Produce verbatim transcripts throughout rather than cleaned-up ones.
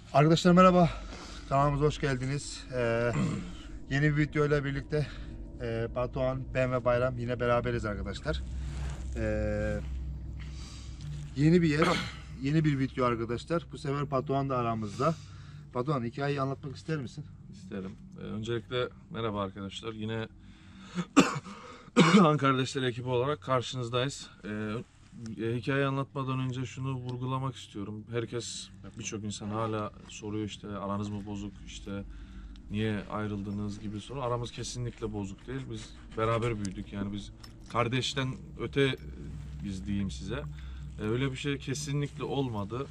Arkadaşlar merhaba, kanalımıza hoş geldiniz. Ee, yeni bir video ile birlikte e, Batuhan, ben ve Bayram yine beraberiz arkadaşlar. Ee, yeni bir yer, yeni bir video arkadaşlar. Bu sefer Batuhan da aramızda. Batuhan, hikayeyi anlatmak ister misin? İsterim. Ee, öncelikle merhaba arkadaşlar. Yine Han Kardeşler ekibi olarak karşınızdayız. Ee, e, hikayeyi anlatmadan önce şunu vurgulamak istiyorum. Herkes, birçok insan hala soruyor işte aranız mı bozuk, işte niye ayrıldınız gibi soru. Aramız kesinlikle bozuk değil. Biz beraber büyüdük. Yani biz kardeşten öte biz diyeyim size. Ee, öyle bir şey kesinlikle olmadı.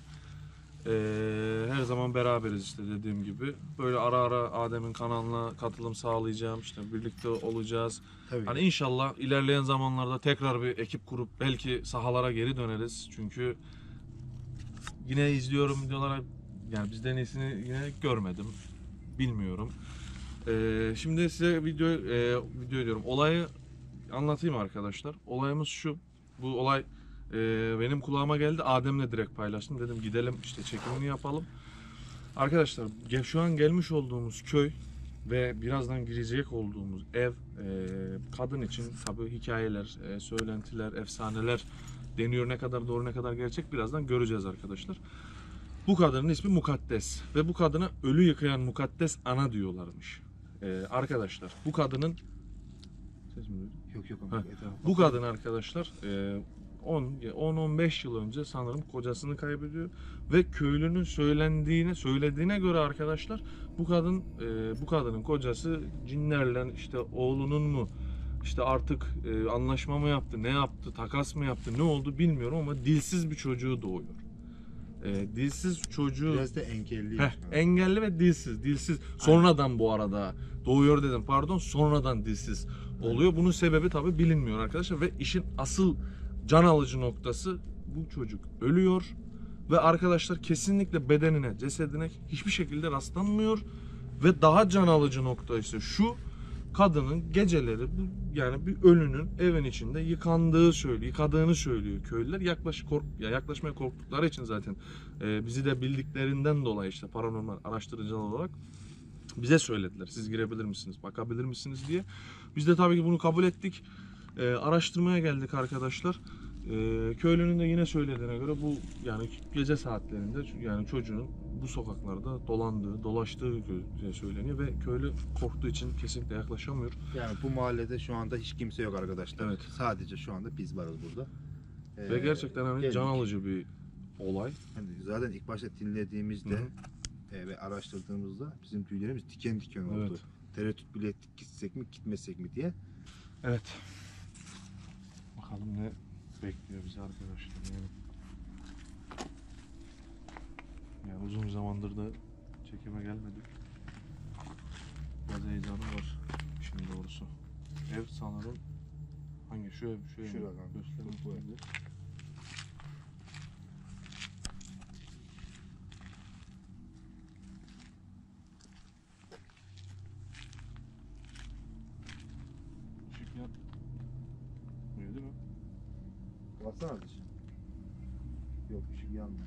Ee, her zaman beraberiz işte dediğim gibi. Böyle ara ara Adem'in kanalına katılım sağlayacağım, işte birlikte olacağız. Tabii. Hani inşallah ilerleyen zamanlarda tekrar bir ekip kurup belki sahalara geri döneriz. Çünkü yine izliyorum videolara, yani bizden iyisini yine görmedim. Bilmiyorum. Ee, şimdi size video e, video diyorum. Olayı anlatayım arkadaşlar. Olayımız şu. Bu olay Ee, benim kulağıma geldi. Adem'le direkt paylaştım. Dedim gidelim işte çekimini yapalım. Arkadaşlar şu an gelmiş olduğumuz köy ve birazdan girecek olduğumuz ev e, kadın için tabii hikayeler, e, söylentiler, efsaneler deniyor. Ne kadar doğru ne kadar gerçek birazdan göreceğiz arkadaşlar. Bu kadının ismi Mukaddes ve bu kadına ölü yıkayan Mukaddes ana diyorlarmış. E, arkadaşlar bu kadının ses mi duydun? Yok yok. Heh. Bu kadın arkadaşlar on on beş yıl önce sanırım kocasını kaybediyor ve köylünün söylendiğine söylediğine göre arkadaşlar bu kadın bu kadının kocası cinlerle işte oğlunun mu işte artık anlaşma mı yaptı, ne yaptı, takas mı yaptı, ne oldu bilmiyorum ama dilsiz bir çocuğu doğuyor. E, dilsiz çocuğu Biraz da engelli. Heh, engelli ve dilsiz. Dilsiz. Sonradan bu arada doğuyor dedim pardon. Sonradan dilsiz oluyor. Bunun sebebi tabi bilinmiyor arkadaşlar. Ve işin asıl can alıcı noktası bu çocuk ölüyor. Ve arkadaşlar kesinlikle bedenine, cesedine hiçbir şekilde rastlanmıyor. Ve daha can alıcı nokta ise şu. Kadının geceleri bu yani bir ölünün evin içinde yıkandığı söylüyor, yıkadığını söylüyor köylüler. Yaklaş kork ya yaklaşmaya korktukları için zaten e, bizi de bildiklerinden dolayı işte paranormal araştırıcılar olarak bize söylediler. Siz girebilir misiniz, bakabilir misiniz diye. Biz de tabii ki bunu kabul ettik. E, araştırmaya geldik arkadaşlar. E, köylünün de yine söylediğine göre bu yani gece saatlerinde yani çocuğun bu sokaklarda dolandığı, dolaştığı söyleniyor ve köylü korktuğu için kesinlikle yaklaşamıyor. Yani bu mahallede şu anda hiç kimse yok arkadaşlar. Evet. Sadece şu anda biz varız burada. Ee, Ve gerçekten hani geldik. can alıcı bir olay. Yani zaten ilk başta dinlediğimizde Hı hı. e, ve araştırdığımızda bizim tüylerimiz diken diken oldu. Evet. Tereddüt bile ettik, gitsek mi gitmesek mi diye. Evet. Bakalım ne bekliyor bizi arkadaşlar yani. Yani uzun zamandır da çekime gelmedik. Biraz heyecanım var işin doğrusu. Ev sanırım hangi şu ev şu ev Şurada kanka, göstereyim bu ev. size. Işık yanmıyor değil mi? Baksana dış. Yok, ışık yanmıyor.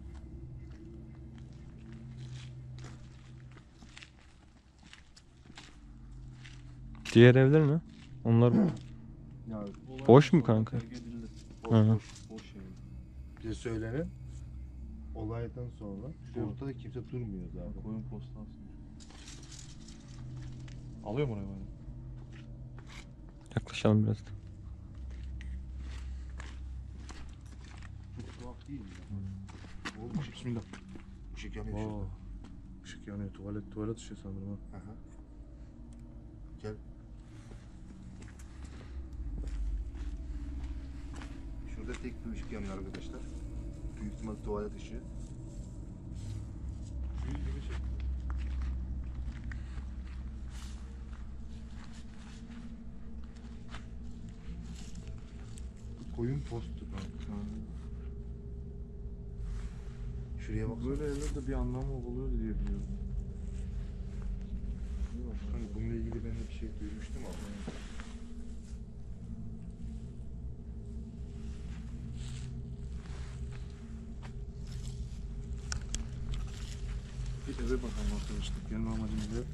Diğer evler mi? Onlar Ya boş mu kanka? Terk edildi. Boş Hı hı. boş boş yani. bize söylenen olaydan sonra şu Evet. ortada kimse durmuyor zaten. Koyun postansı. Alıyor mu oraya böyle? yaklaşalım biraz da. Çok tuhaf değil mi ya? Oğlum ışık, Bismillah. ışık yanıyor Oo. şurada. Işık yanıyor. Tuvalet tuvalet ışığı sanırım ha. Aha. Gel. Şurada tek bir ışık yanıyor arkadaşlar. Büyük ihtimal tuvalet ışığı. Büyük gibi şey. Koyun postu kanka. Şuraya bak. Böyle evlerde bir anlamı oluyor diye biliyorum. Kanka bununla ilgili ben de bir şey duymuştum ama. Bir eve bakalım arkadaşlar. Gelme amacımız yok.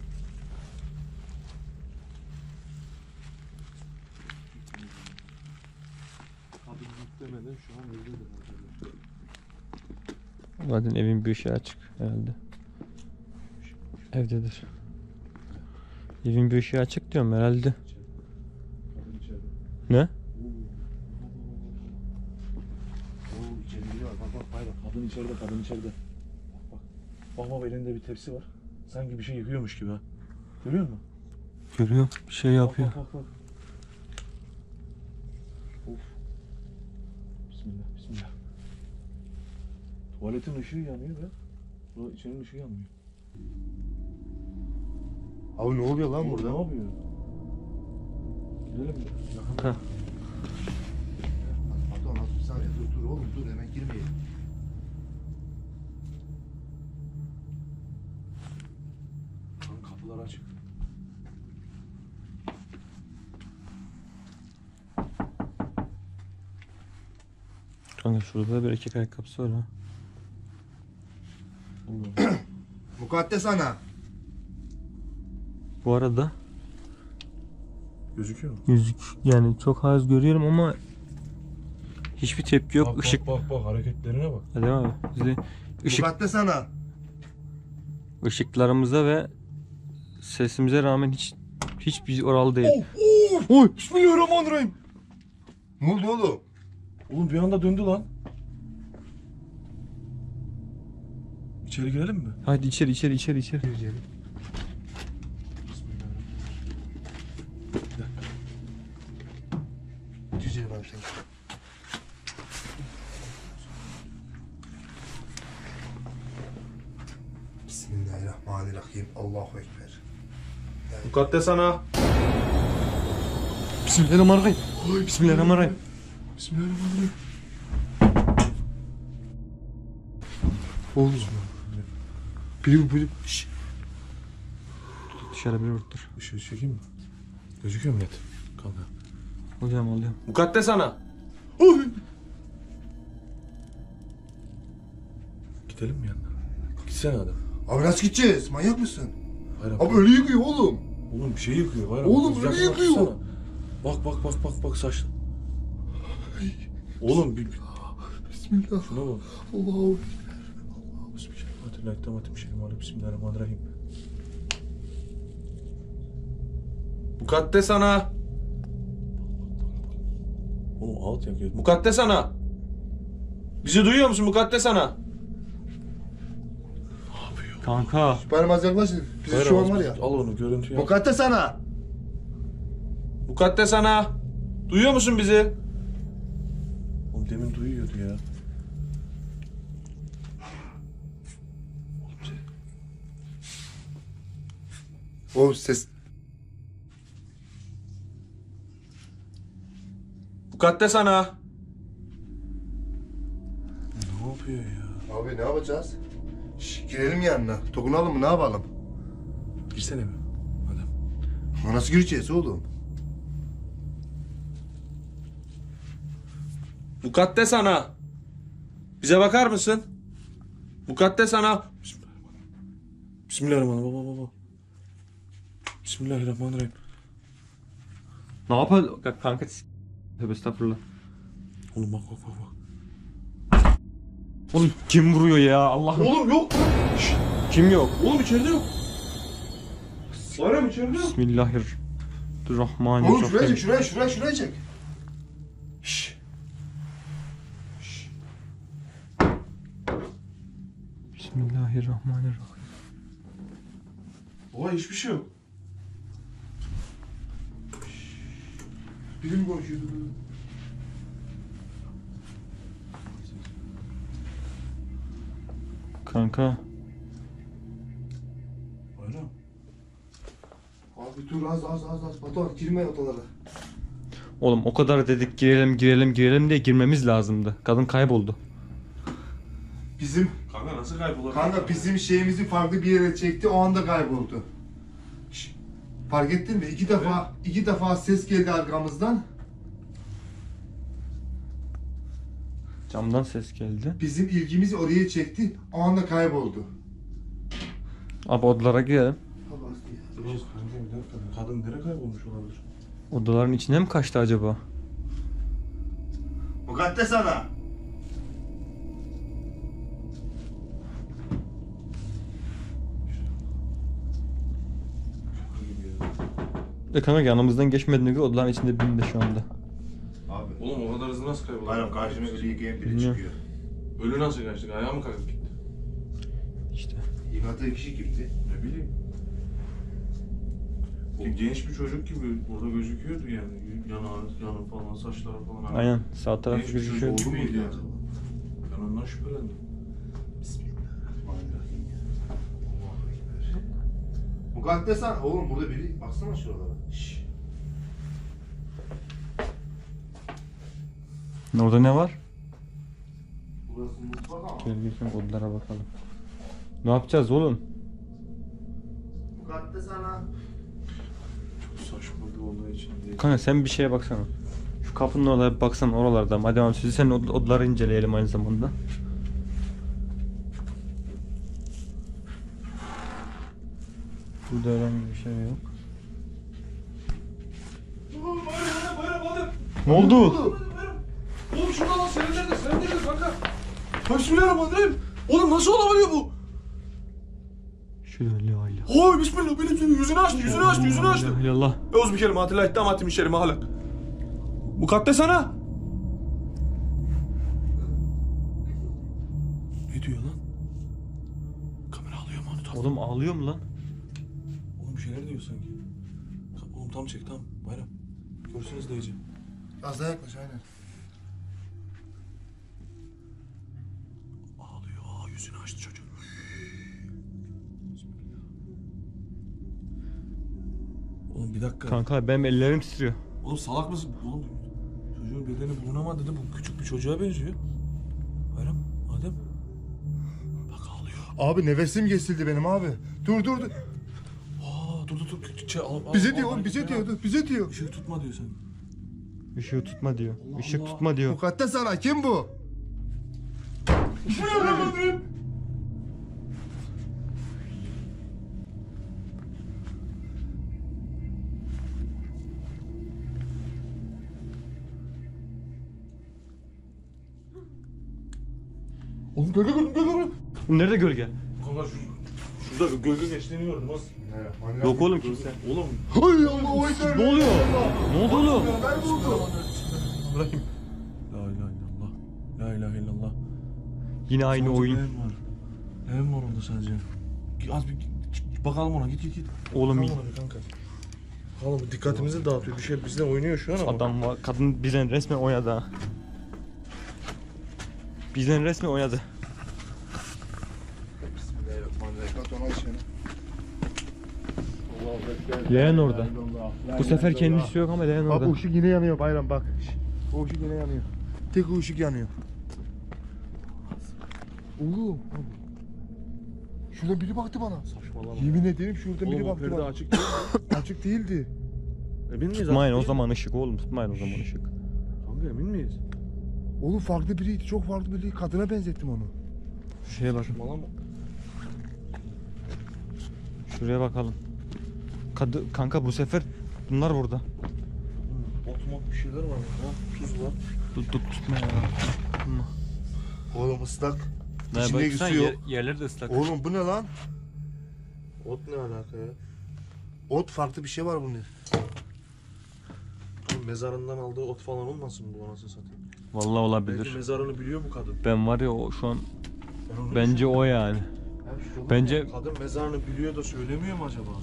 Abi demeden şu an evdedir arkadaşlar. Zaten evin bir ışığı açık herhalde. Evdedir. Evin bir ışığı açık diyorum herhalde. Kadın içeride. Ne? Oo içeri giriyor. Bak bak bayrak. Kadın içeride, kadın içeride. Bak bak. Bak bak elinde bir tepsi var. Sanki bir şey yıkıyormuş gibi ha. Görüyor musun? Görüyorum. Bir şey yapıyor. Bak bak bak. Of. Bismillah bismillah. Tuvaletin ışığı yanıyor ve bu içerinin ışığı yanmıyor. Abi ne oluyor lan Oğlum, burada? Ne yapıyor? Gidelim mi? Ha. Pardon az bir saniye dur dur oğlum dur hemen girmeyelim. Lan kapılar açık. Kanka şurada da bir erkek ayakkabısı var ha. Allah. Mukaddes ana. Bu arada Gözüküyor mu? yüzük yani çok az görüyorum ama hiçbir tepki yok. Bak, Işık. bak bak bak hareketlerine bak. Hadi abi. Bizi ışık Mukaddes ana. ışıklarımıza ve sesimize rağmen hiç hiçbir oralı değil. Oh, oh. Oy! Bismillahirrahmanirrahim. Ne oldu oğlum? Oğlum bir anda döndü lan. İçeri girelim mi? Hadi içeri içeri içeri içeri. Bismillahirrahmanirrahim. Bir dakika. Cüce var sen. Bismillahirrahmanirrahim. Allahu Ekber. Mukaddes ana. Bismillahirrahmanirrahim. Bismillahirrahmanirrahim. Bismillahirrahmanirrahim. Oğlum. Biri biri. Şşş. Dışarı biri vurdur. Işığı çekeyim mi? Gözüküyor mu net? Kanka. Alıyorum alıyorum. Mukaddes ana. Gidelim mi yanına? Gitsene adam. Abi nasıl gideceğiz? Manyak mısın? Hayır Abi ölü yıkıyor oğlum. Oğlum bir şey yıkıyor. Hayır Oğlum, Biz öyle yakına yıkıyor. baksana. Bak bak bak bak bak saç. Oğlum bir Bismillah. şuna bak. Allahu Bismillahirrahmanirrahim. Bismillahirrahmanirrahim. Mukaddes ana. Oğlum alt yakıyor. Mukaddes ana. Bizi duyuyor musun Mukaddes ana? Kanka. Parmağınızı yaklaşın. Bizi Hayır, şu an az- var ya. Al onu görüntüyü al. Mukaddes ana. Mukaddes ana. Duyuyor musun bizi? Oğlum demin duyuyordu ya. Oğlum ses. Mukaddes ana. Ne yapıyor ya? Abi ne yapacağız? Şş, girelim yanına. Dokunalım mı ne yapalım? Girsene mi? Adam. Ama nasıl gireceğiz oğlum? Mukaddes ana. Bize bakar mısın? Mukaddes ana. Bismillahirrahmanirrahim. Bismillahirrahmanirrahim. Baba baba. Bismillahirrahmanirrahim. Ne yapalım kanka? Tövbe estağfurullah. Oğlum bak bak bak bak. Oğlum kim vuruyor ya Allah'ım? Oğlum yok. Şşt. Kim yok? Oğlum içeride yok. Bayram içeride yok. Oğlum şuraya Bismillahirrahmanirrahim. çek şuraya şuraya şuraya çek. Şşş. Bismillahirrahmanirrahim. Oha hiçbir şey yok. Biri mi konuşuyordu? Kanka. Bayram. Abi dur az az az az. Batuhan girme odalara. Oğlum o kadar dedik girelim girelim girelim diye girmemiz lazımdı. Kadın kayboldu. Bizim Kanka nasıl kaybolabilir? kanka bizim şeyimizi farklı bir yere çekti o anda kayboldu. Şş, fark ettin mi? İki defa iki defa ses geldi arkamızdan. Camdan ses geldi. Bizim ilgimizi oraya çekti. O anda kayboldu. Abi odalara girelim. Reis kanka bir dakika. Kadın nereye kaybolmuş olabilir? Odaların içine mi kaçtı acaba? Mukaddes ana. E kanka yanımızdan geçmediğine göre odaların içinde birinde şu anda. Abi. Oğlum o kadar hızlı nasıl kayboldu? Bayram karşıma ölü yıkayan biri Bilmiyorum. çıkıyor. Ölü nasıl kaçtık? Ayağı mı kalkıp gitti? İşte. Yıkadığı kişi kimdi? Ne bileyim. O genç bir çocuk gibi burada gözüküyordu yani. Yanağı, yanı falan, saçları falan. Aynen sağ tarafı Genç bir çocuk gözüküyor. oldu muydu yani? Ben ondan şüphelendim. Bismillahirrahmanirrahim. Allahu Ekber. Mukaddes ana. Oğlum burada biri. Baksana şuralara. Şşş. Orada ne var? Burası mutfak ama. Gel geçelim odalara bakalım. Ne yapacağız oğlum? Mukaddes ana. Çok saçma bir olay içinde. Kanka sen bir şeye baksana. Şu kapının oraya bir baksana oralarda. Hadi abi sizi sen od- odaları inceleyelim aynı zamanda. Burada herhangi bir şey yok. Bayram, bayram, bayram. Ne oldu? Oğlum şurada lan, sen nerede? Sen nerede kanka? Bismillahirrahmanirrahim. Oğlum nasıl olabiliyor bu? Şöyle aile. Oy bismillah, benim senin yüzünü açtı, yüzünü açtı, yüzünü açtı. Allah. Euz bir kelime hatırla etti amatim işlerimi halak. Mukaddes ana. Ne diyor lan? Kamera alıyor mu onu? Oğlum ağlıyor mu lan? Oğlum bir şeyler diyor sanki. Oğlum tam çek tam. Bayram. Görsün izleyici. Az daha yaklaş aynen. Ağlıyor. Aa, yüzünü açtı çocuğun. Oğlum bir dakika. Kanka benim ellerim titriyor. Oğlum salak mısın? Oğlum çocuğun bedeni bulunamadı dedi. Bu küçük bir çocuğa benziyor. Bayram, Adem. Bak ağlıyor. Abi nefesim kesildi benim abi. Dur dur dur. Aa dur dur dur. Ç- ç- al, al, Bize al, diyor al, oğlum bize al. diyor dur, bize diyor. Işığı tutma diyor sen. Işığı tutma diyor. Allah Işık Allah. tutma diyor. Mukaddes ana kim bu? Bismillahirrahmanirrahim. Oğlum gölge gölge gölge. Nerede gölge? Kanka şu, şurada gölge geçtiğini gördüm az. Yok oğlum kimse. Oğlum. Hay Allah o ekber. Ne oluyor? Ne oldu oğlum? Ben buldum. Bismillahirrahmanirrahim. La ilahe illallah. La ilahe illallah. Yine aynı Sadece oyun. Leğen var. Leğen var onda sadece. Az bir bakalım ona, git git git. Oğlum Bakalım ona bir kanka. Oğlum dikkatimizi dağıtıyor. Bir şey bizden oynuyor şu an ama. adam var. Kadın bizden resmen oynadı ha. Bizden resmen oynadı. Bismillahirrahmanirrahim. Kat ona içine. Leğen orada. Bu sefer kendisi yok ama Leğen Bak orada. o ışık yine yanıyor Bayram bak. Şş, o ışık yine yanıyor. Tek o ışık yanıyor. Oğlum. Şuradan biri baktı bana. Saçmalama. Yemin ederim şuradan biri Oğlum o baktı perde bana. açık değil. Açık değildi. Emin miyiz? Tutmayın açık o değil? zaman ışık oğlum. Tutmayın o zaman ışık. Kanka emin miyiz? Oğlum farklı biriydi. Çok farklı biriydi. Kadına benzettim onu. Şuraya bak. Saçmalama. Şuraya bakalım. Kadı, kanka bu sefer bunlar burada. Otomat bir şeyler var ya. Tuz var. Tut tut tutma ya. Tutma. Oğlum ıslak. Ne İçinde baksana su yok. yer, yerler de ıslak. Oğlum bu ne lan? Ot ne alaka ya? Ot farklı bir şey var bunun. Oğlum mezarından aldığı ot falan olmasın bu, anasını satayım. Vallahi Belki olabilir. mezarını biliyor bu kadın. Ben var ya o şu an Ben onu bence o yani. Bence Kadın mezarını biliyor da söylemiyor mu acaba?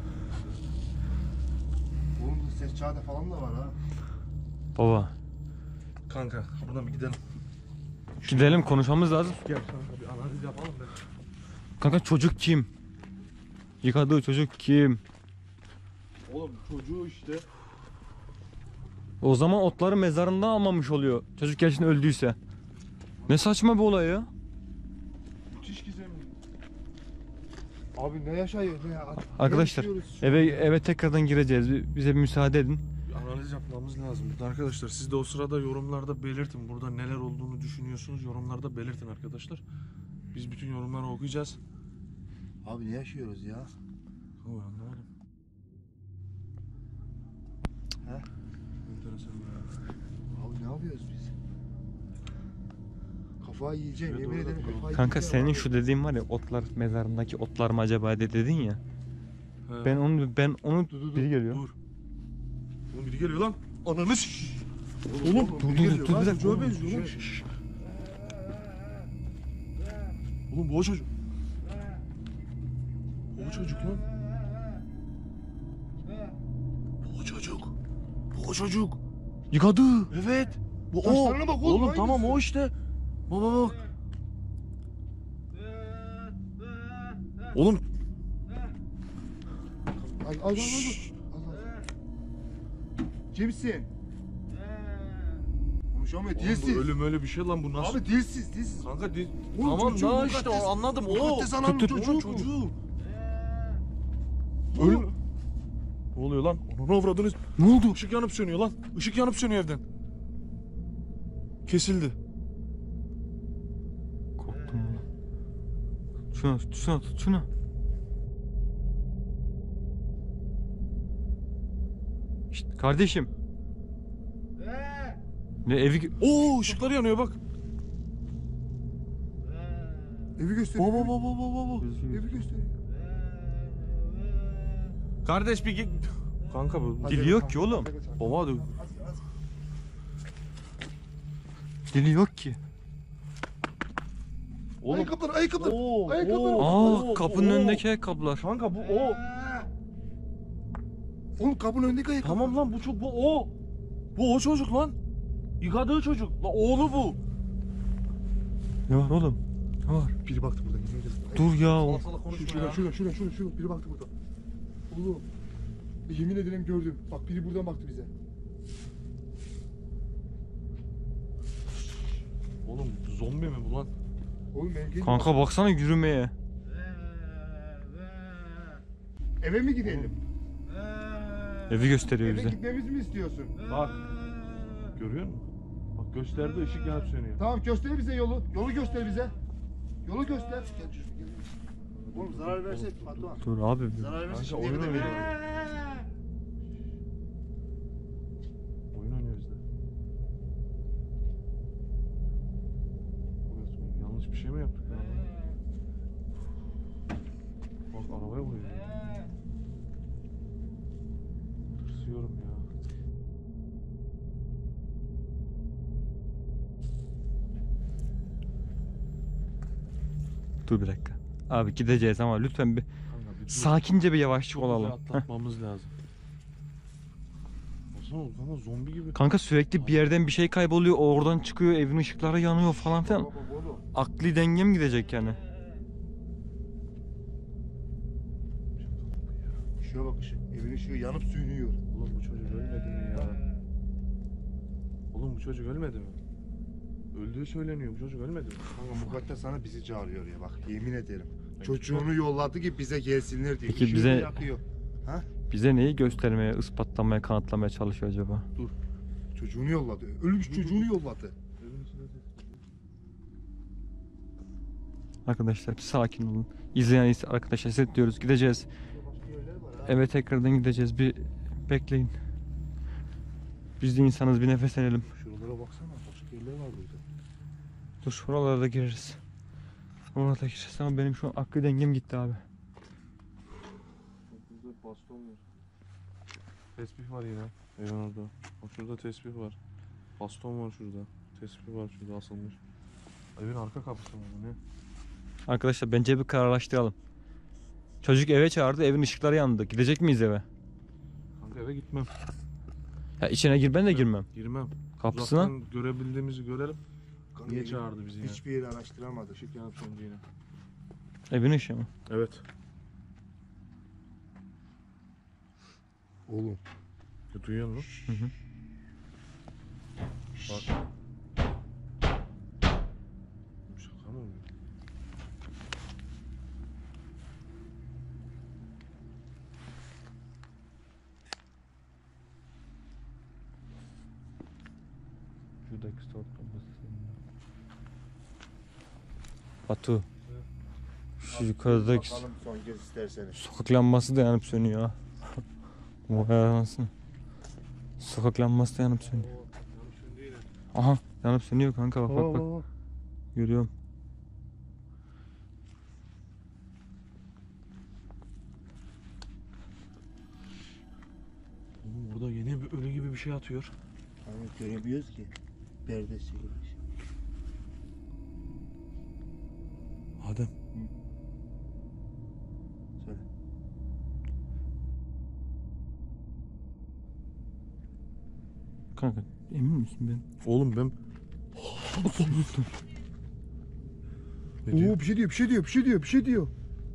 Oğlum bu ses çağda falan da var ha. baba Kanka buradan bir gidelim. gidelim konuşmamız lazım. Gel kanka bir analiz yapalım da. Kanka çocuk kim? Yıkadığı çocuk kim? Oğlum çocuğu işte. O zaman otları mezarından almamış oluyor. Çocuk gerçekten öldüyse. Ne saçma bir olay ya. Müthiş gizemli. Abi ne yaşıyor ne ya? Arkadaşlar Ne yaşıyoruz? eve eve tekrardan gireceğiz. Bi- Bize bir müsaade edin. Bir analiz yapmamız lazım. Burada arkadaşlar siz de o sırada yorumlarda belirtin. Burada neler olduğunu düşünüyorsunuz. Yorumlarda belirtin arkadaşlar. Biz bütün yorumları okuyacağız. Abi ne yaşıyoruz ya? Abi anlamadım. He? Enteresan ya. Abi ne yapıyoruz biz? Kafayı yiyeceğim, Evet, yemin orada ederim bir yol. kafayı Kanka yiyeceğim senin abi. şu dediğin var ya, otlar mezarındaki otlar mı acaba de dedin ya. He. Ben onu ben onu Dur, dur, dur. biri geliyor. Dur. Oğlum biri geliyor lan. Ananı s- Oğlum, Oğlum, dur, dur, dur, dur, dur, dur, lan, bir dakika. çocuğa Oğlum, benziyor lan. Şş, şş. Oğlum bu o çocuk. Bu o çocuk lan. Bu o çocuk. Bu o çocuk. Yıkadı. Evet. Bu o. Saçlarına bak oğlum, Oğlum tamam aynısı. o işte. Bak bak bak. Oğlum. Al, al, al, al, Şşş. al, al. Kimsin? Konuşamıyor, Oğlum dilsiz. bu ölüm öyle bir şey lan bu nasıl? Abi dilsiz, dilsiz. Kanka dil... Oğlum Tamam çocuğu, daha işte mukaddes- anladım. O. Mukaddes ananın Tut, tut. çocuğu. Oğlum çocuğu. Ölüm. Ne oluyor lan? Onu avradınız. Ne oldu? Işık yanıp sönüyor lan. Işık yanıp sönüyor evden. Kesildi. Korktum lan. Şuna tut, şuna tut, şuna. Şşt, kardeşim. Ne evi... Oo ışıkları yanıyor bak. Evi gösteriyor. Baba baba baba baba. Evi gösteriyor. Kardeş bir git. Kanka bu. Hadi, Dili yok tamam, ki oğlum. hadi, hadi. Baba hadi. Dili yok ki. Oğlum. Ayakkabılar, ayakkabılar. Oo, Ayakkabılar. Aa Oo, kapının oo. önündeki ayakkabılar. Kanka bu o. Oğlum kapının önündeki ayakkabı. Tamam lan bu çok bu o. Bu o çocuk lan. Yıkadığı çocuk. La oğlu bu. Ne var oğlum? Ne var? Biri baktı buradan. yemin ederim. Dur ya. Salak salak konuşma Şurada, ya. şurada, şurada, şurada, şurada. Biri baktı burada. Oğlum. Yemin ederim gördüm. Bak biri buradan baktı bize. Oğlum zombi mi bu lan? Oğlum ben geldim. Kanka baksana yürümeye. Eve mi gidelim? Evi gösteriyor Eve bize. gitmemizi mi istiyorsun? Bak. Görüyor musun? Bak gösterdi ışık yanıp sönüyor. Tamam göster bize yolu. Yolu göster bize. Yolu göster. Gel çocuğum, gel. Oğlum zarar versek Batuhan. Dur abi. bir- Zarar versek Kanka şimdiye oyun kadar oynuyor. verelim. Oyun oynuyoruz da. Evet, yanlış bir şey mi yaptık ya? Bak arabaya vuruyor. Tırsıyorum ya. Dur bir dakika. Abi gideceğiz ama lütfen bir Kanka bir dur. sakince bir yavaşlık Bizi olalım. Heh. atlatmamız lazım. Baksana kanka zombi gibi. Kanka sürekli bir yerden bir şey kayboluyor, oradan çıkıyor, evin ışıkları yanıyor falan filan. Baba, baba, oğlum. Akli dengem gidecek yani. Şuna bak ışık. Evin ışığı yanıp sönüyor. Oğlum bu çocuk ölmedi mi ya? Oğlum bu çocuk ölmedi mi? Öldüğü söyleniyor. Bu çocuk ölmedi mi? Kanka mukaddes sana bizi çağırıyor ya bak yemin ederim. Ben Çocuğunu yolladı ki bize gelsinler diye. Peki Işığı bize- yakıyor. Ha? Bize neyi göstermeye, ispatlamaya, kanıtlamaya çalışıyor acaba? Çocuğunu yolladı. Ölmüş çocuğunu yolladı. Evin içinde de- Arkadaşlar bir sakin olun. İzleyen arkadaşlar size diyoruz, gideceğiz. Başka yerler var ha. Eve tekrardan gideceğiz. Bir bekleyin. Biz de insanız, bir nefeslenelim. Şuralara baksana. Başka yerler var burada. Dur şuralara da gireriz. Oralara da gireriz ama benim şu an akli dengem gitti abi. Burada baston var. Tesbih var yine. Evin orada. Bak şurada tesbih var. Baston var şurada. Tesbih var şurada asılmış. Evin arka kapısı mı bu ne? Arkadaşlar bence bir kararlaştıralım. Çocuk eve çağırdı, evin ışıkları yandı. Gidecek miyiz eve? Kanka eve gitmem. Ya içine gir, ben de girmem. Girmem. Kapısına. Uzaktan görebildiğimizi görelim. Kanka Niye evi çağırdı bizi ya? Hiçbir yeri araştıramadı. Işık yanıp söndü yine. Evin ışığı mı? Evet. Oğlum. Ya, duyuyor musun? Hı hı. Bak. Şaka mı bu? Şuradaki start bombası. Batu. Şu yukarıdaki Bakalım son kez isterseniz. sokak lambası da yanıp sönüyor ha. Vay anasını. Sokak lambası da yanıp sönüyor. Aha yanıp sönüyor kanka bak bak bak. Görüyorum. Oğlum burada yine bir ölü gibi bir şey atıyor. Hani göremiyoruz ki. Perde çekilmiş. Adem. Söyle. Kanka emin misin ben? Oğlum ben... Ne diyor? Oo bir şey diyor, bir şey diyor, bir şey diyor, bir şey diyor.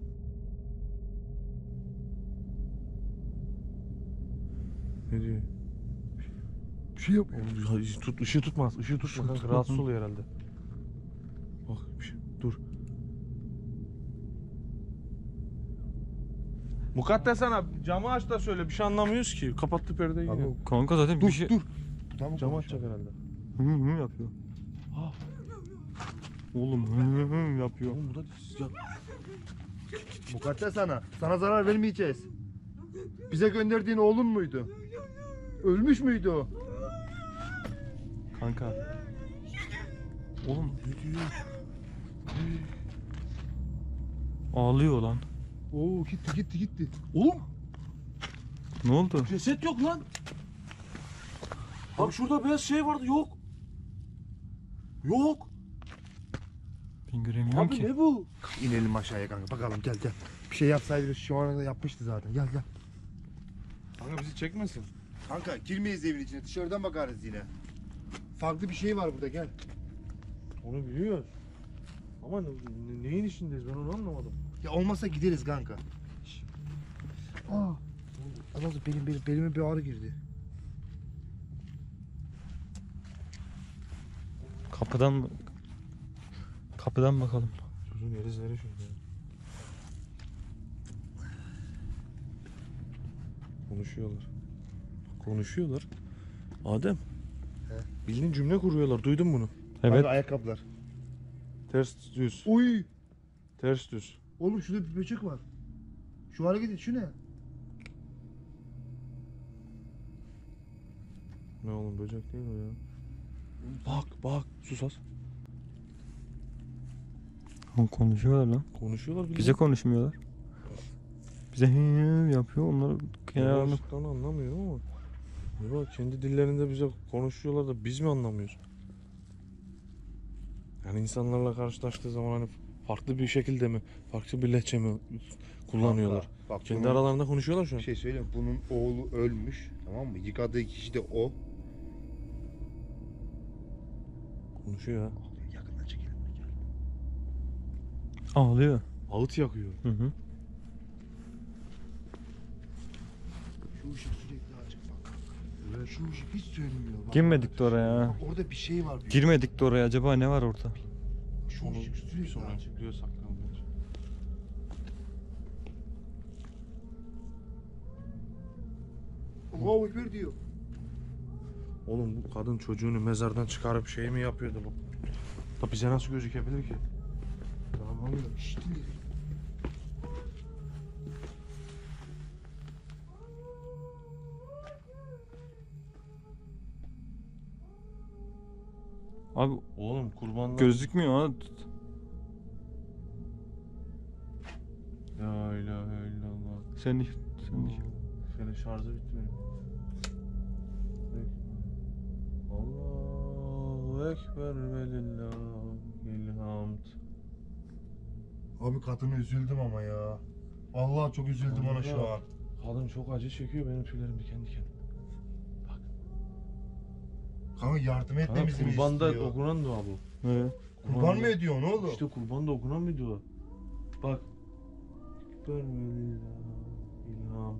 Ne diyor? Bir şey yapıyor. Oğlum, ya, tut, ışığı tutmaz. Işığı tutma Işığı kanka. tutma Rahatsız kanka. oluyor herhalde. Bak bir şey. Dur. Mukaddes ana camı aç da söyle. Bir şey anlamıyoruz ki. Kapattı perdeyi yine. Abi, Kanka zaten dur bir şey dur. Tamam Camı konuş. açacak herhalde. hı hı yapıyor. Ah. Oğlum hı hı yapıyor. Oğlum bu da ya, Mukaddes sana. Sana zarar vermeyeceğiz. Bize gönderdiğin oğlun muydu? Ölmüş müydü o? Kanka. Oğlum ne diyor? ağlıyor lan. Oo gitti gitti gitti. Oğlum Ne oldu? ceset yok lan. Bak şurada beyaz şey vardı. Yok. Yok. Ben göremiyorum Abi ki. ne bu? İnelim aşağıya kanka bakalım gel gel. Bir şey yapsaydı şu anda yapmıştı zaten. Gel gel. Kanka bizi çekmesin. Kanka girmeyiz evin içine. Dışarıdan bakarız yine. Farklı bir şey var burada gel. Onu biliyoruz. Ama ne- neyin içindeyiz ben onu anlamadım. Ya olmazsa gideriz kanka. Aa. Allah benim, benim belime bir ağrı girdi. Kapıdan mı? Kapıdan bakalım. Çocuğun yeri zerre şurada ya. Konuşuyorlar. Konuşuyorlar. Adem. He. Bildiğin cümle kuruyorlar. Duydun bunu. Evet. Kanka ayakkabılar. Ters düz. Uy. Ters düz. Oğlum şurada bir böcek var. Şu hareket et şu ne? Ne oğlum böcek değil o ya. Bak bak sus az. Oğlum konuşuyorlar lan. Konuşuyorlar bildiğin. Bize konuşmuyorlar. Bize hı hı yapıyor. Onlar kenarını. Konuştuklarını anlamıyorum ama. Acaba kendi dillerinde bize konuşuyorlar da biz mi anlamıyoruz? Yani insanlarla karşılaştığı zaman hani farklı bir şekilde mi, farklı bir lehçe mi kullanıyorlar? Kanka, bak Kendi bunun- aralarında konuşuyorlar şu an. Bir şey söyleyeyim. Bunun oğlu ölmüş. Tamam mı? Yıkadığı kişi de o. Konuşuyor ha. Yakından çekelim. Gel. Ağlıyor. Ağıt yakıyor. Hı hı. Şu ışık sürekli açık bak. Evet. Şu ışık hiç sönmüyor. Bak. Girmedik de oraya. Bak orada bir şey var. Büyük. Girmedik de oraya. Acaba ne var orada? Şu Onu ışık sürekli sonra açık. biliyor saklanmıyor. Allahu Ekber diyor. Oğlum bu kadın çocuğunu mezardan çıkarıp şey mi yapıyordu bu? Da bize nasıl gözükebilir ki? Tamam oluyor. Şşt dinle. Abi Oğlum kurbanlar... gözükmüyor ha. La ilahe illallah. Sen de sen de. Şöyle şarjı bitti benim. Allahu Ekber ve lillahil hamd. Abi kadını üzüldüm ama ya. Vallahi çok üzüldüm ona şu an. Kadın çok acı çekiyor, benim tüylerim diken diken. Kanka yardım Ha, etmemizi mi kurbanda istiyor? okunan dua bu. Evet. Kurban mı ediyor ne oğlum? İşte kurbanda okunan bir dua. Bak. Ekber ve lillahil hamd.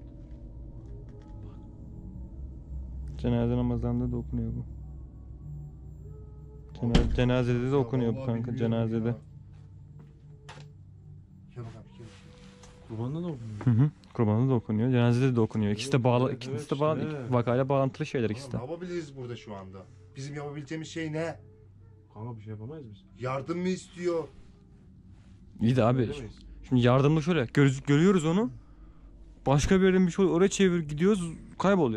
Cenaze namazlarında da okunuyor bu. Cenaze, cenazede de Ya okunuyor bu vallahi kanka bilmiyorum cenazede. ya. Gel bakalım gel. Kurbanda da okunuyor. Hı hı. Kurbanı da okunuyor. Cenazede de okunuyor. İkisi de Evet, bağlı, evet, ikisi evet, de bağlı, işte. vakayla bağlantılı şeyler ikisi de. Oğlum, ne yapabiliriz burada şu anda? Bizim yapabileceğimiz şey ne? Kanka bir şey yapamayız biz. Yardım mı istiyor? İyi de abi Edemeyiz. Şimdi yardımda şöyle gör, görüyoruz onu. Başka bir yerden bir şey oluyor, oraya çevir gidiyoruz, kayboluyor.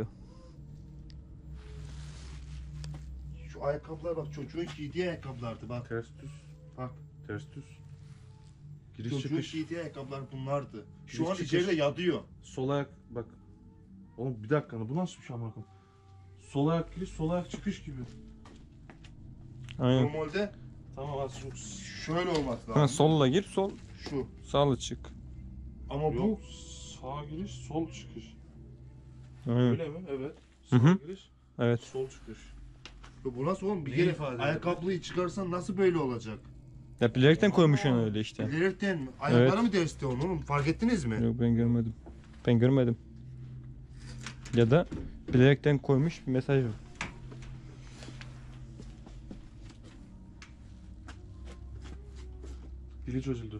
Şu ayakkabılar bak, çocuğun giydiği ayakkabılardı bak. Ters düz. Bak. Ters düz. Giriş Çocuğun çıkış. giydiği ayakkabılar bunlardı. Şu Giriş an çıkış. içeride yatıyor. Sol ayak bak. Oğlum bir dakika, bu nasıl bir şey amına koyayım? Sol ayak giriş, sol ayak çıkış gibi. Aynen. Normalde Tamam az çok. şöyle olması lazım. Ha, solla gir, sol, Şu. sağla çık. Ama Yok, bu sağ giriş, sol çıkış. Aynen. Öyle mi? Evet. Hı Sağ hı. giriş, Evet. sol çıkış. bu nasıl oğlum? Bir Neyi kere ifade ediyor? ayakkabıyı çıkarsan nasıl böyle olacak? Ya bilerekten koymuşsun öyle işte. Bilerekten mi? Ayakları Evet. mı derste onu oğlum? Fark ettiniz mi? Yok, ben görmedim. Ben görmedim. Ya da bilerekten koymuş bir mesaj var. Dili çözüldü.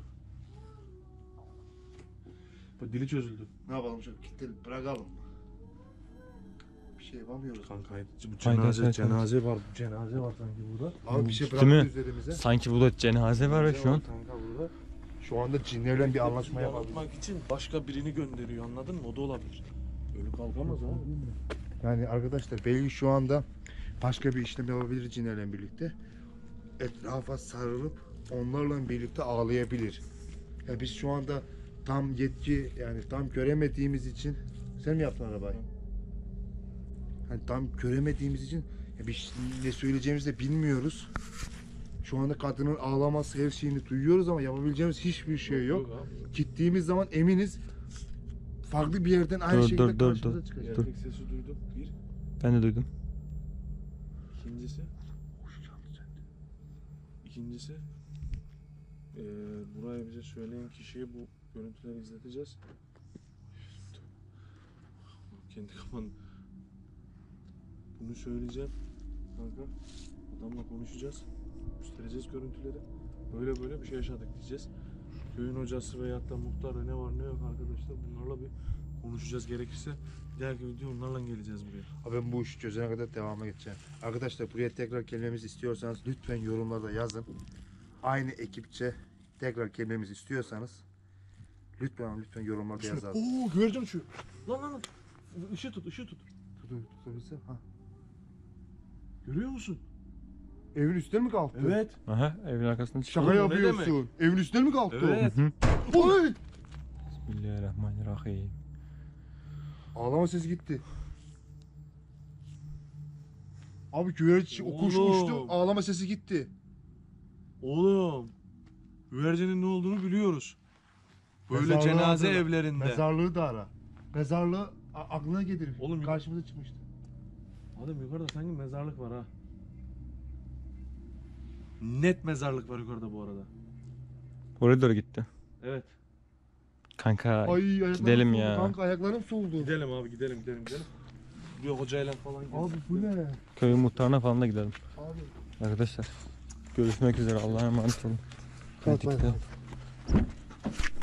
Bak dili çözüldü. Ne yapalım şöyle kilitledim, bırakalım. Bir şey yapamıyoruz. Kanka bu Haydi, cenaze, haydi, cenaze var. Cenaze var sanki burada. Abi bir şey Değil mi? bıraktı üzerimize. Sanki burada cenaze var ya şu an. Kanka burada. Şu anda cinlerle bir anlaşma yapalım. Yanıltmak için başka birini gönderiyor, anladın mı? O da olabilir. Öyle kalkamaz abi. Yani arkadaşlar belki şu anda başka bir işlem yapabilir cinlerle birlikte. Etrafa sarılıp onlarla birlikte ağlayabilir. Ya biz şu anda tam yetki, yani tam göremediğimiz için. Sen mi yaptın arabayı? Hani tam göremediğimiz için ya biz ne söyleyeceğimizi de bilmiyoruz. Şu anda kadının ağlaması, her şeyini duyuyoruz ama yapabileceğimiz hiçbir şey yok. abi. Gittiğimiz zaman eminiz farklı bir yerden aynı Dur, şekilde dur, dur, karşımıza dur. çıkacak. Erkek sesi duydum. Bir. Ben de duydum. İkincisi. İkincisi. Eee buraya bize söyleyen kişiye bu görüntüleri izleteceğiz. Kendi kafanı. Bunu söyleyeceğim. Kanka. Adamla konuşacağız. Göstereceğiz görüntüleri. Böyle böyle bir şey yaşadık diyeceğiz. Köyün hocası veyahut da muhtar ne var ne yok arkadaşlar, bunlarla bir konuşacağız, gerekirse bir dahaki video onlarla geleceğiz buraya. Abi ben bu işi çözene kadar devama geçeceğim. Arkadaşlar buraya tekrar gelmemizi istiyorsanız lütfen yorumlarda yazın. Aynı ekipçe tekrar gelmemizi istiyorsanız lütfen lütfen yorumlarda yazın. Oo güvercin uçuyor. Lan lan lan. Işığı tut, ışığı tut. Dur, tutabilsem. Ha. Görüyor musun? Evin üstüne mi kalktı? Evet. Aha, evin arkasından çıktı. Şaka Oğlum, ne yapıyorsun. Evin üstüne mi kalktı? Evet. Hı. Oy! Bismillahirrahmanirrahim. Ağlama sesi gitti. Abi güvercin o kuş Oğlum. uçtu, ağlama sesi gitti. Oğlum. Güvercinin ne olduğunu biliyoruz. Böyle Mezarlığı cenaze arada. evlerinde. Mezarlığı da ara. Mezarlığı a- aklına gelir. Oğlum, Karşımıza çıkmıştı. Adam yukarıda sanki mezarlık var ha. Net mezarlık var yukarıda bu arada. Oraya doğru gitti. Evet. Kanka Ay ayaklarım gidelim soğudu ya. kanka, ayaklarım soğudu. Gidelim abi, gidelim gidelim gidelim. Bir hocayla falan gidelim. Abi bu ne? Köyün muhtarına falan da gidelim. Abi. Arkadaşlar görüşmek üzere, Allah'a emanet olun. Kalk, Hadi bay gidelim.